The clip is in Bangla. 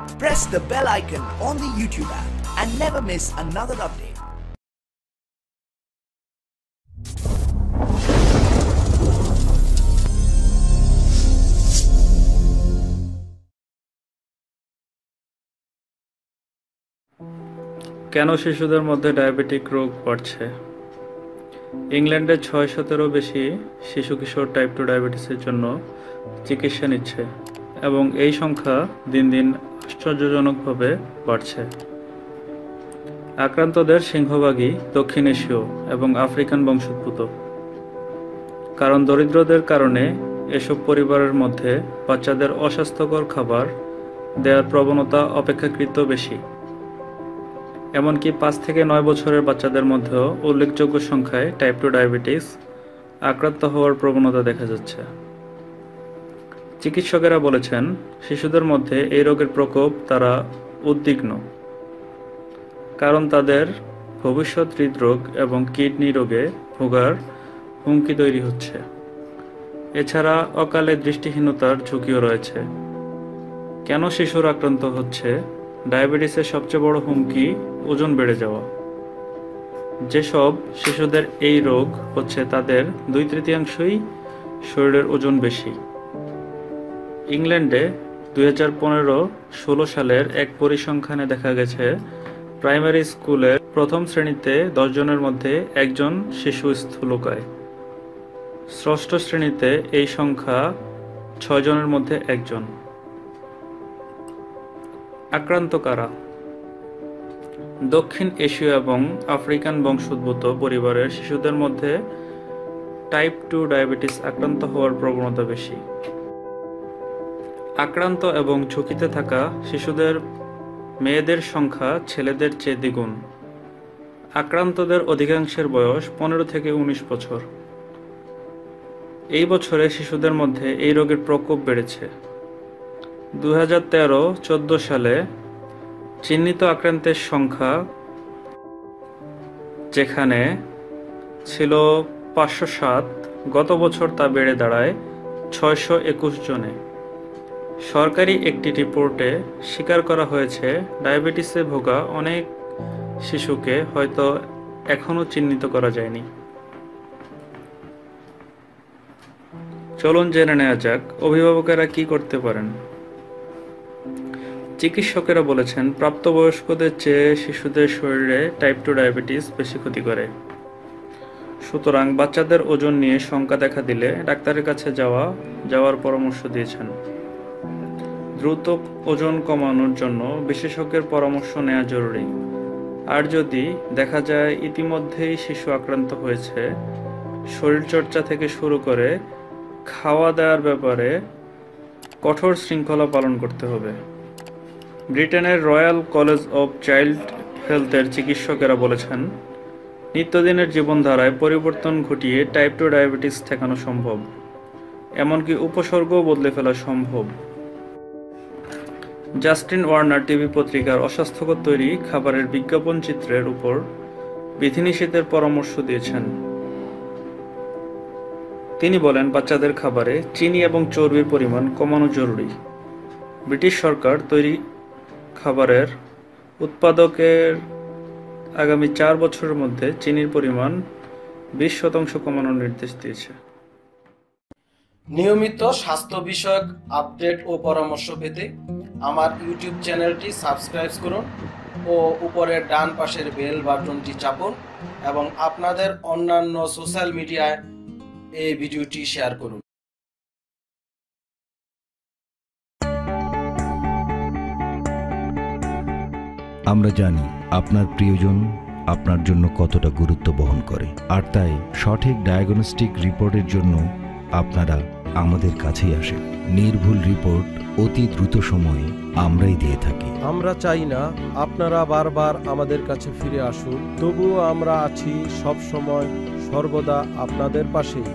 Press the bell icon on the YouTube app and never miss another update. কেন শিশুদের মধ্যে ডায়াবেটিক রোগ বাড়ছে? ইংল্যান্ডে ৬০০-ও বেশি শিশু কিশোর টাইপ 2 ডায়াবেটিসের জন্য চিকিৎসা নিচ্ছে এবং এই সংখ্যা দিন দিন আশ্চর্যজনকভাবে বাড়ছে। আক্রান্তদের সিংহভাগই দক্ষিণ এশীয় এবং আফ্রিকান বংশোদ্ভূত। কারণ দরিদ্রদের কারণে এসব পরিবারের মধ্যে বাচ্চাদের অস্বাস্থ্যকর খাবার দেওয়ার প্রবণতা অপেক্ষাকৃত বেশি। এমনকি ৫ থেকে ৯ বছরের বাচ্চাদের মধ্যেও উল্লেখযোগ্য সংখ্যায় টাইপ 2 ডায়াবেটিস আক্রান্ত হওয়ার প্রবণতা দেখা যাচ্ছে। চিকিৎসকেরা বলেছেন, শিশুদের মধ্যে এই রোগের প্রকোপ তারা উদ্বিগ্ন, কারণ তাদের ভবিষ্যৎ হৃদরোগ এবং কিডনি রোগে ভোগার হুমকি তৈরি হচ্ছে। এছাড়া অকালে দৃষ্টিহীনতার ঝুঁকিও রয়েছে। কেন শিশুরা আক্রান্ত হচ্ছে? ডায়াবেটিসের সবচেয়ে বড় হুমকি ওজন বেড়ে যাওয়া। যেসব শিশুদের এই রোগ হচ্ছে তাদের 2/3 শরীরের ওজন বেশি। ইংল্যান্ডে 2015-16 সালের এক পরিসংখ্যানে দেখা গেছে, প্রাইমারি স্কুলের প্রথম শ্রেণীতে 10 জনের মধ্যে একজন শিশু স্থূলকায়। ষষ্ঠ শ্রেণীতে এই সংখ্যা 6 জনের মধ্যে একজন। আক্রান্ত কারা? দক্ষিণ এশীয় এবং আফ্রিকান বংশোদ্ভূত পরিবারের শিশুদের মধ্যে টাইপ 2 ডায়াবেটিস আক্রান্ত হওয়ার প্রবণতা বেশি। আক্রান্ত এবং ঝুঁকিতে থাকা শিশুদের মেয়েদের সংখ্যা ছেলেদের চেয়ে দ্বিগুণ। আক্রান্তদের অধিকাংশের বয়স 15 থেকে 19 বছর। এই বছরে শিশুদের মধ্যে এই রোগের প্রকোপ বেড়েছে। 2013-14 সালে চিহ্নিত আক্রান্তের সংখ্যা যেখানে ছিল 507, গত বছর তা বেড়ে দাঁড়ায় 621 জনে। সরকারি একটি রিপোর্টে স্বীকার করা হয়েছে, ডায়াবেটিসে ভোগা অনেক শিশুকে হয়তো এখনও চিহ্নিত করা যায়নি। চলুন জেনে নেওয়া যাক অভিভাবকেরা কি করতে পারেন। চিকিৎসকেরা বলেছেন, প্রাপ্তবয়স্কদের চেয়ে শিশুদের শরীরে টাইপ 2 ডায়াবেটিস বেশি ক্ষতি করে। সুতরাং বাচ্চাদের ওজন নিয়ে শঙ্কা দেখা দিলে ডাক্তারের কাছে যাওয়ার পরামর্শ দিয়েছেন। দ্রুত ওজন কমানোর জন্য বিশেষজ্ঞের পরামর্শ নেওয়া জরুরি। আর যদি দেখা যায় ইতিমধ্যেই শিশু আক্রান্ত হয়েছে, শরীরচর্চা থেকে শুরু করে খাওয়া দাওয়ার ব্যাপারে কঠোর শৃঙ্খলা পালন করতে হবে। ব্রিটেনের রয়্যাল কলেজ অব চাইল্ড হেলথের চিকিৎসকেরা বলেছেন, নিত্যদিনের জীবনধারায় পরিবর্তন ঘটিয়ে টাইপ 2 ডায়াবেটিস ঠেকানো সম্ভব, এমনকি উপসর্গও বদলে ফেলা সম্ভব। জাস্টিন ওয়ার্নার টিভি পত্রিকার অস্বাস্থ্যকর তৈরি খাবারের বিজ্ঞাপন চিত্রের উপর বিধিনিষেধের পরামর্শ দিয়েছেন। তিনি বলেন, বাচ্চাদের খাবারে চিনি এবং চর্বির পরিমাণ কমানো জরুরি। ব্রিটিশ সরকার তৈরি খাবারের উৎপাদকের আগামী 4 বছরের মধ্যে চিনির পরিমাণ 20% কমানোর নির্দেশ দিয়েছে। নিয়মিত স্বাস্থ্য বিষয়ক আপডেট ও পরামর্শ পেতে আমার ইউটিউব চ্যানেলটি সাবস্ক্রাইব করুন ও উপরের ডান পাশের বেল বাটনটি চাপুন এবং আপনাদের অন্যান্য সোশ্যাল মিডিয়ায় এই ভিডিওটি শেয়ার করুন। আমরা জানি আপনার প্রিয়জন আপনার জন্য কতটা গুরুত্ব বহন করে, আর তাই সঠিক ডায়াগনস্টিক রিপোর্টের জন্য আপনারা আমাদের কাছেই আসেন। নির্ভুল রিপোর্ট অতি দ্রুত সময়ে আমরাই দিয়ে থাকি। আমরা চাই না আপনারা বারবার আমাদের কাছে ফিরে আসুন, তবুও আমরা আছি সব সময় সর্বদা আপনাদের পাশেই।